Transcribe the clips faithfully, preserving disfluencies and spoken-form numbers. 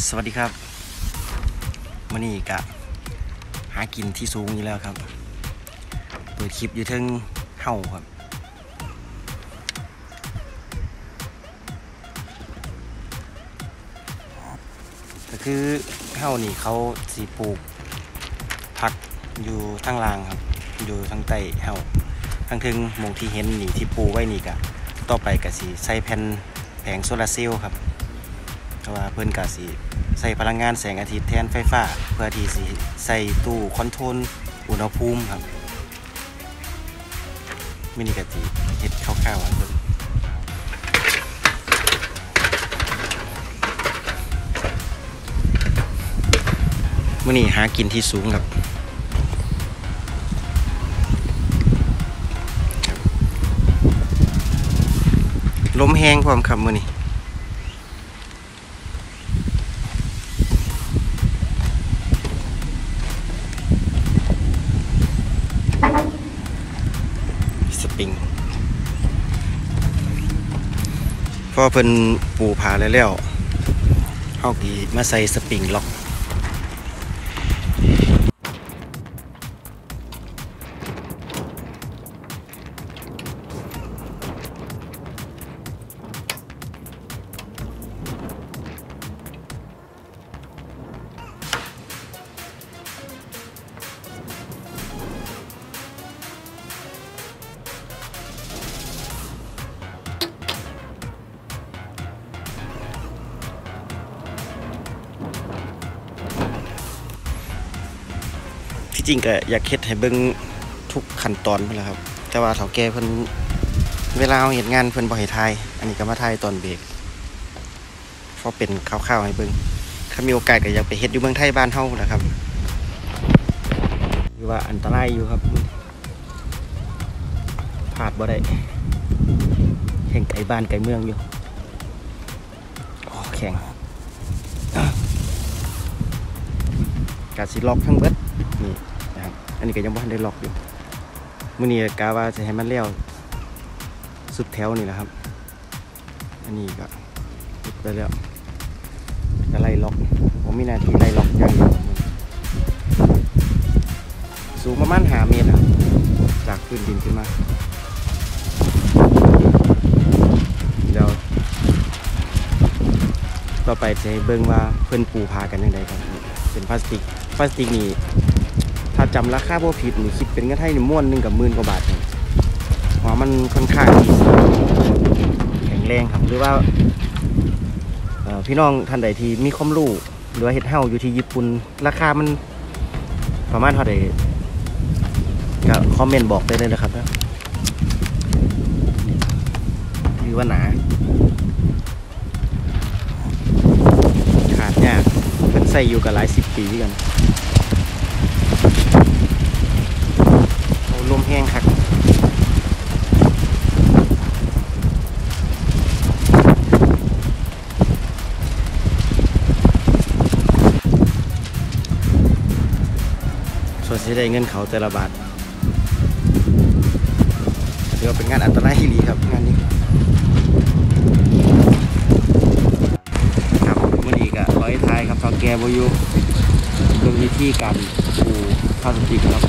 สวัสดีครับมื้อนี้กะหากินที่สูงอยู่แล้วครับเปิดคลิปอยู่เทิงเฮ้าครับก็คือเฮ้านี่เขาสีปลูกผักอยู่ทั้งล่างครับอยู่ทั้งใต้เฮ้าทั้งถึงมองที่เห็นนี่ที่ปลูกไว้นี่กะต่อไปกะสีใส่แผ่นแผงโซลาร์เซลล์ครับเพราะว่าเพิ่นกะสีใส่พลังงานแสงอาทิตย์แทนไฟฟ้าเพื่อที่สิใส่ตู้คอนโทรลอุณหภูมิครับมินิกะจิเฮ็ดคร่าวๆอันเบิ่งมื้อนี้หากินที่สูงครับลมแห้งพร้อมครับมื้อนี้สปริงพอเพิ่นปูผาแล้วแล้วเฮาก็มาใส่สปริงล็อกจริงก็อยากเฮ็ดให้เบิ่งทุกขั้นตอนพุ่นแหละครับแต่ว่าเฒ่าแก่เพิ่นเวลาเฮาเฮ็ดงานเพิ่นบ่ให้ถ่ายอันนี้ก็มาถ่ายตอนเบรกพอเป็นคร่าวๆให้เบิ่งถ้ามีโอกาสก็อยากไปเฮ็ดอยู่เมืองไทยบ้านเฮาแหละครับคือว่าอันตรายอยู่ครับพลาดบ่ได้แข่งไกลบ้านไกลเมืองอยู่โอ้แข็งกะสิล็อกทั้งเบิดนี่นะครับอันนี้ก็ยังบ่ทันได้ล็อกอยู่มื้อนี้กะว่าจะให้มันแล้วสุดแถวนี่แหละครับอันนี้ก็ติดไปแล้วจะไล่ล็อกผมมีหน้าที่ไล่ล็อกอย่างเดียวสูงประมาณห้าเมตรครับจากพื้นดินขึ้นมาเดี๋ยวต่อไปจะให้เบิ่งว่าเพิ่นปูผากันยังไงครับเป็นพลาสติกพลาสติกนี่ถ้าจำราคาบ่ผิดนี่คิดเป็นเงินไทยนี่ม้วนหนึ่งกับหมื่นกว่าบาทเพราะมันค่อนข้างแข็งแรงครับหรือว่าพี่น้องท่านใดที่มีความรู้หรือว่าเฮ็ดเฮ้าอยู่ที่ญี่ปุ่นราคามันประมาณเท่าใดก็คอมเมนต์บอกได้เลยนะครับนะคือว่าหนาขาดยากเป็นใส่อยู่กับหลายสิบปีกันลมแห้งครับส่วนที่ได้เงินเขาแต่ละบาทเดี๋ยวเป็นงานอันตรายที่ดีครับงานนี้ครับมื่อนี้ก็ร้อยท้ายครับทอแกบอยู่เรื่องวิธีการปูพลาสติกครับ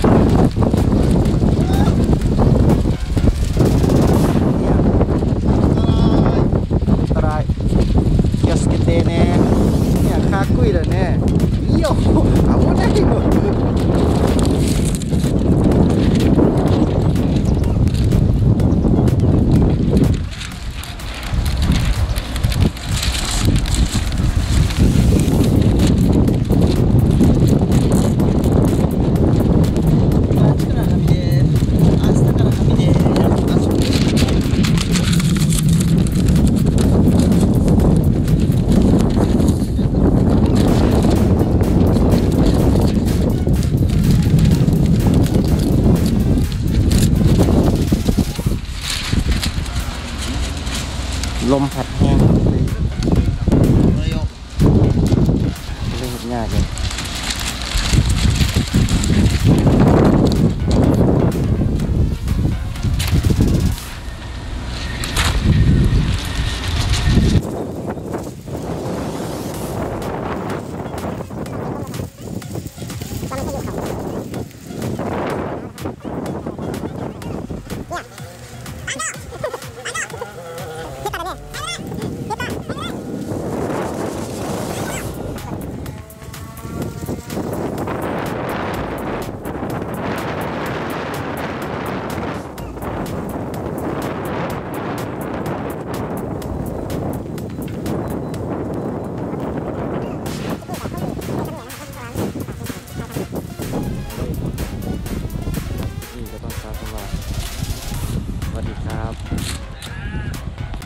かっこいいだね。いいよ。危ないよ。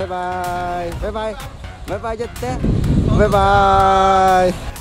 บ๊ายบายบ๊ายบายบ๊ายบายเจ๊เต้บ๊ายบาย